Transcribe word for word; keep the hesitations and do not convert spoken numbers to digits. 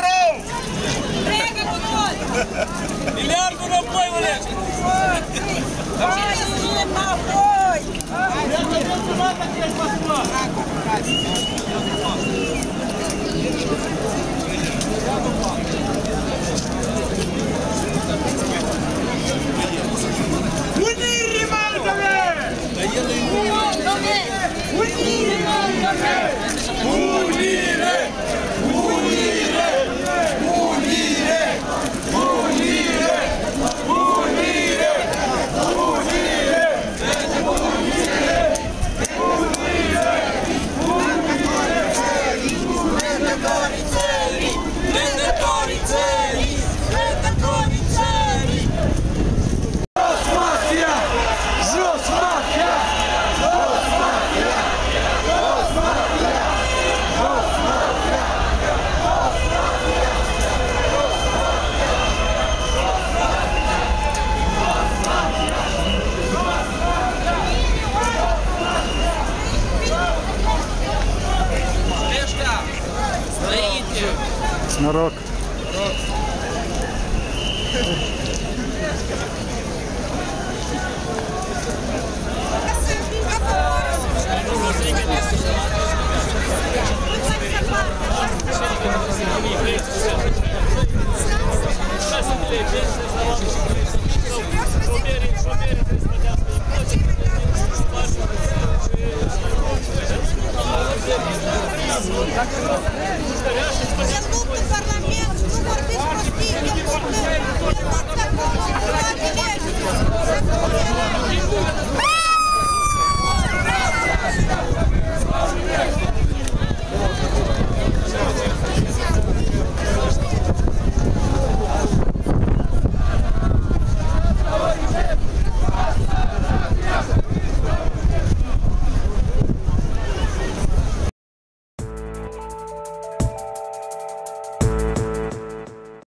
rău! Trega cu noi! Miliardul înapoi, mălește! Hai să înapoi! Unire, Malcome! Unire, Malcome! Unire! Unire! Unire! Unire! Unire! Vendetori țării! Vendetori țării! Jos mafia! Jos mafia! Jos mafia! Jos mafia! Jos mafia! Ăștia! Înainte! Noroc!